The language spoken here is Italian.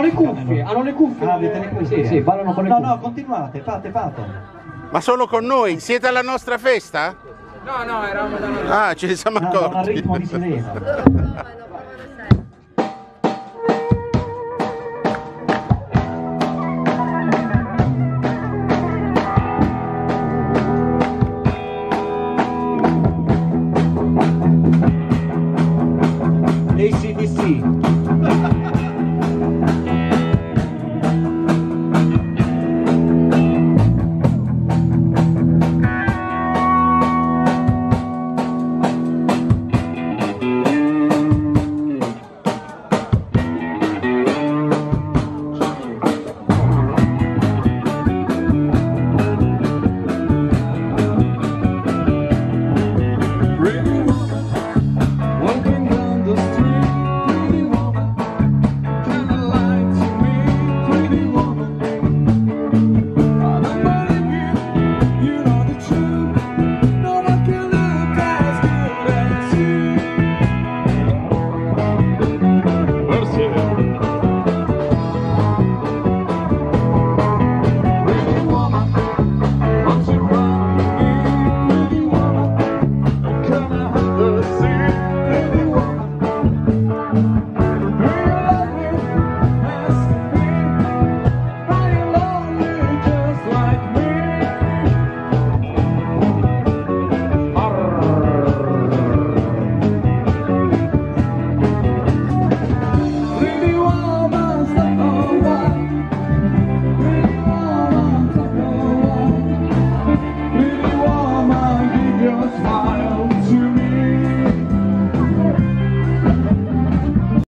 le cuffie, hanno le cuffie. Ah, avete le cuffie? Sì, ballano con le No, cuffie. no, continuate, fate. Ma solo con noi? Siete alla nostra festa? No, eravamo da una... Ah, ci siamo Ah, da un accorti. ritmo di sirena. No, no.